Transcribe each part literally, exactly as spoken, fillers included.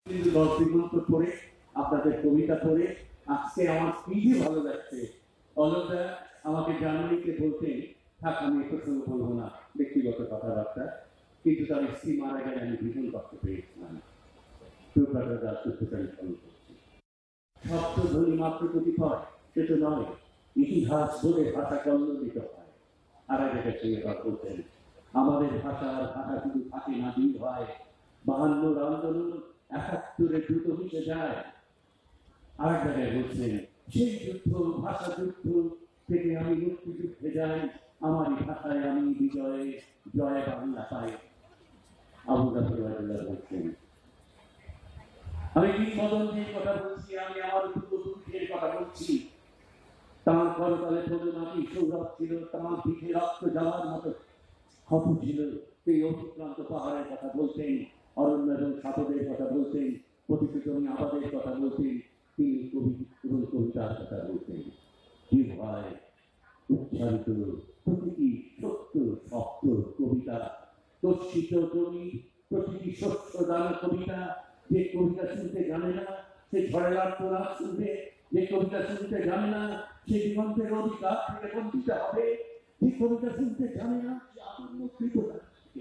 গল্প পড়ে আপনাদের কবিতা পড়ে আজকে আমার খুবই ভালো লাগছে। অলকা আমাকে জার্মানিতে বলতেন, থাক আমি এ প্রসঙ্গ বলবো না, ব্যক্তিগত কথাবার্তা, কিন্তু তার স্ত্রী মারা গেলে আমি ভীষণ কষ্ট পেয়েছিলাম। শব্দ ধ্বনি মাত্র কতিপয়, সে তো নয়, ইতিহাস ধরে ভাষা কল্লিত হয়। আর এক জায়গায় সঙ্গে বলতেন, আমাদের ভাষার ভাষা শুধু থাকে না, দুই হয়। বাহান্নর আন্দোলন একাত্তরে দ্রুত মিশে যায়। আর এক জায়গায় বলছেন, সেই যুদ্ধ ভাষা যুদ্ধ থেকে আমি মুক্তিযুদ্ধে যাই, আমারই ভাষায় আমি বিজয়ে জয় বাংলা পাই। আবু জাফর বলছেন, আমি কিংবদন্তির কথা বলছি, আমি আমার পূর্বপুরুষের কথা বলছি। তাঁর করতলে পদমাটি সৌরভ ছিল, তাঁর পিঠে রক্ত যাওয়ার মতো ক্ষত ছিল। সেই অতিক্রান্ত পাহাড়ের কথা বলতেন, অরণ্য এবং সাধকের কথা বলতেন, প্রতিষ্ঠিতমী আবাদের কথা বলতেন, তিনি কবি এবং কবিতার কথা বলতেন। জিহ্বায় উচ্চারিত প্রতিটি সত্য শব্দ কবিতা, দর্শিত জমি প্রতিটি শস্য দান কবিতা। যে কবিতা শুনতে জানে না সে ঝড়ের আত্মনাদ শুনবে, যে কবিতা শুনতে জানে না সে জীবন্তের অধিকার থেকে বঞ্চিত হবে, যে কবিতা শুনতে জানে না সে আত্মকৃততা,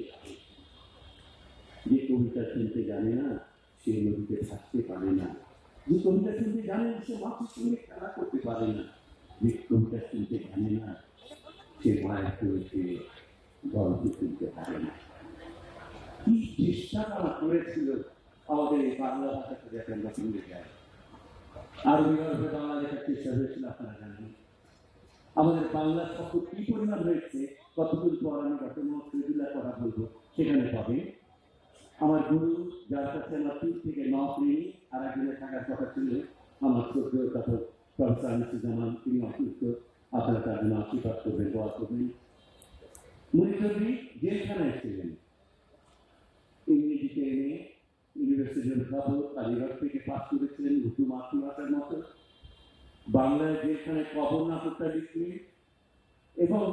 যে কবিতা শুনতে জানে না সে নদীতে থাকতে পারে না, যে কবিতা শুনতে জানে না সে মাছের সঙ্গে খেলা করতে পারে না, যে কবিতা শুনতে জানে না সে মায়ের চলতে গল্প শুনতে পারে না। কি চেষ্টা তারা করেছিল আমাদের এই বাংলা ভাষাকে যাতে আমরা ভুলে যাই। আরবি গল্পে বাংলা লেখার চেষ্টা হয়েছিল, আপনারা জানেন। আমাদের বাংলা শব্দ কি পরিমাণ হয়েছে, কতদিন পর আমি ডক্টর মোহাম্মদ শহীদুল্লাহ কথা বলবো, সেখানে পাবে। আমার গুরু, যার কাছে আমার তিন থেকে ন শ্রেণী, আর একজনের থাকার কথা ছিল আমার শ্রদ্ধ তখন প্রফেসর জামান, তিনি অসুস্থ, আপনারা তার জন্য আশীর্বাদ করবেন, দোয়া করবেন। মুনিচন্দ্রী জেলখানায় ছিলেন, ইংরেজিতে এনে ইউনিভার্সিটি অধ্যাপক, কালীঘাট থেকে পাস করেছিলেন উর্দু মাতৃভাষার মতো। বাংলায় জেলখানায় কবর নাটকটা লিখলেন এবং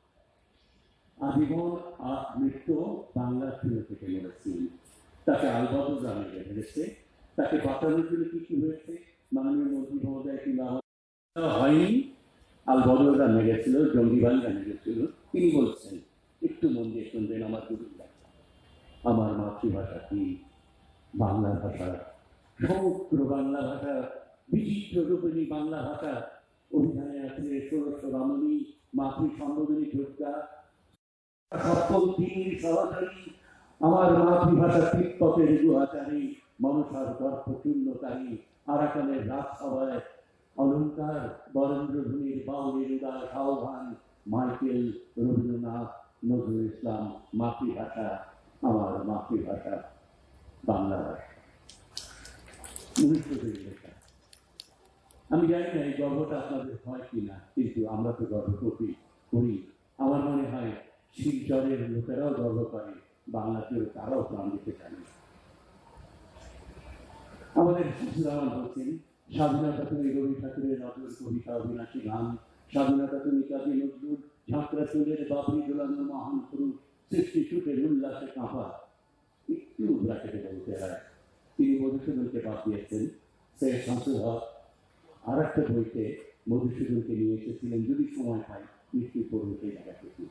আজীবন আর মৃত্যু বাংলা ফিরে থেকে মরেছিলেন। তাকে আলবদর জানা গেছে, তাকে বাঁচানোর জন্য কিছু হয়েছে, মাননীয় মন্ত্রী মহোদয় কিংবা হয়নি, আলবদর জানা গেছিল, জঙ্গিবান জানা গেছিল। তিনি বলছেন, একটু মন দিয়ে শুনবেন আমার গুরুরা, আমার মাতৃভাষা কি বাংলা ভাষা, সমগ্র বাংলা ভাষা, বিচিত্র রূপিণী বাংলা ভাষা। অভিধানে আছে ষোড়শ রমণী, মাতৃ সম্বোধনী যোদ্ধা, সকল তিন সহচারী, আমার মাতৃভাষা তিব্বতের গুহাচারী, মনসার গর্ভ শূন্যকারী, আরাকানের রাজসভায় অলঙ্কার, বরেন্দ্রভূমির বাউলের উদার আহ্বান, মাইকেল, রবীন্দ্রনাথ, নজরুল ইসলাম। মাতৃভাষা, আমার মাতৃভাষা বাংলা ভাষা। আমি জানি না এই গর্বটা আপনাদের হয় কিনা, কিন্তু আমরা তো গর্ব করি করি আমার মনে হয় শিলচরের লোকেরাও গর্ব করে, বাংলাতেও তারাও প্রাণ দিতে চান। আমাদের শিশুরা বলছেন, স্বাধীনতা তুমি রবি ঠাকুরের নজর কবিতা, অবিনাশী গান, স্বাধীনতা তুমি কাজী নজরুল, ঝাঁকড়া চুলের বাবরি দোলানো মহান পুরুষ, সৃষ্টি সুখের উল্লাসে কাঁপা। একটু ব্রাকেটে বলতে হয়, তিনি মধুসূদনকে বাদ দিয়েছেন। সে শামসুল হক আর একটা বইতে মধুসূদনকে নিয়ে এসেছিলেন, যদি সময় পাই নিশ্চয়ই পড়বে সেই জায়গা থেকে।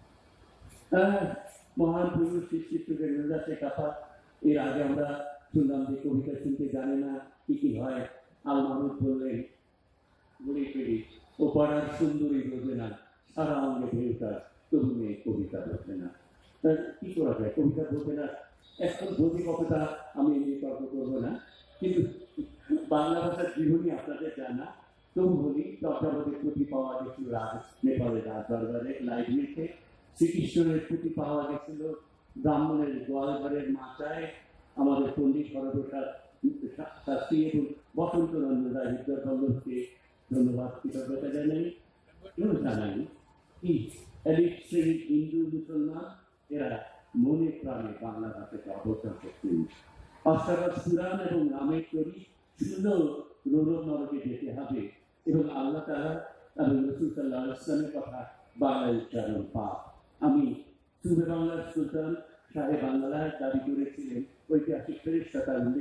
মহান পুরুষ সৃষ্টি সুখের উল্লাসে কাঁপা। এর আগে আমরা শুনলাম যে কবিতা শুনতে জানে না কি কি হয়। আল মাহমুদ বললেন, ঘুরে ফিরি ও পাড়ার সুন্দরী বোঝে না, সারা অঙ্গে ঢেউটা, তবু মেয়ে কবিতা বোঝে না। কি করা যায়, কবিতা বোঝে না, এখন বোঝে কতটা আমি এমনি তর্ক করবো না, কিন্তু বাংলা ভাষার জীবনী আপনাদের জানা। তবু বলি, চক্রবর্তীর পুঁথি পাওয়া গেছিল রাজ নেপালের রাজ দরবারে লাইব্রেরিতে, শ্রীকৃষ্ণের পুঁথি পাওয়া গেছিল ব্রাহ্মণের গোয়ালঘরের মাচায়, আমাদের পণ্ডিত সরবসার শাস্ত্রী এবং বসন্ত রঞ্জন রায় বিদ্যাবল্লভকে ধন্যবাদ কৃতজ্ঞতা জানাই এবং জানাই কি এলিট শ্রেণীর হিন্দু মুসলমান এরা মনে প্রাণে বাংলা ভাষাকে অবসর করতেন। অষ্টাদশ পুরাণ এবং রামের তরি শুনলেও রৌরব নরকে যেতে হবে এবং আল্লাহ তাআলা এবং রাসূল সাল্লাল্লাহু আলাইহি ওয়াসাল্লামের কথা বাংলায় উচ্চারণ পাপ। আমি পূর্বে বাংলার সুলতান সাহেব বাংলায় দাবি করেছিলেন, ঐতিহাসিক ফেরেশতা তার উল্লেখ